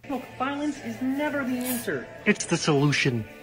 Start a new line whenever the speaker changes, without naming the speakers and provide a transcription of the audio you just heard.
Look, violence is never the answer.
It's the solution.